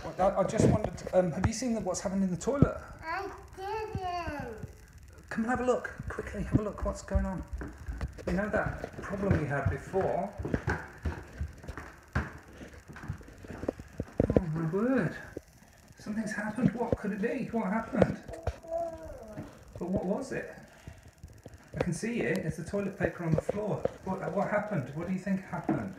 I just wondered, have you seen what's happened in the toilet? I didn't. Come and have a look. Quickly, have a look. What's going on? You know that problem we had before? Oh my word. Something's happened. What could it be? What happened? But what was it? I can see it. It's the toilet paper on the floor. What happened? What do you think happened?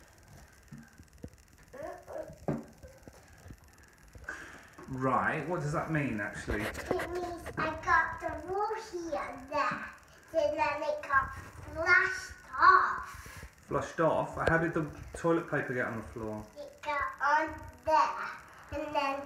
Right, what does that mean actually? It means I got the roll here there. So then it got flushed off. Flushed off? How did the toilet paper get on the floor? It got on there. And then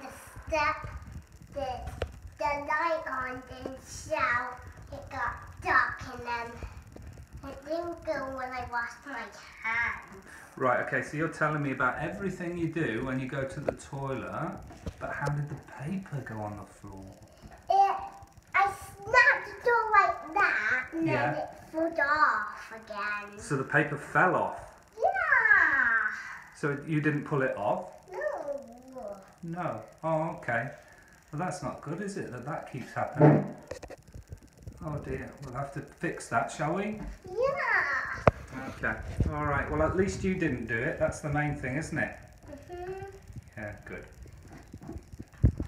the light on didn't show. It got dark and then it didn't go when I washed my hands. Right, okay, so you're telling me about everything you do when you go to the toilet, but how did the paper go on the floor? I snapped the door like that and Yeah. then it fell off again. So the paper fell off? Yeah. So you didn't pull it off? No. No. Oh, okay. Well, that's not good, is it, that keeps happening? Oh dear, we'll have to fix that, shall we? Yeah. Okay. Alright, well at least you didn't do it. That's the main thing, isn't it? Mhm. Yeah, good.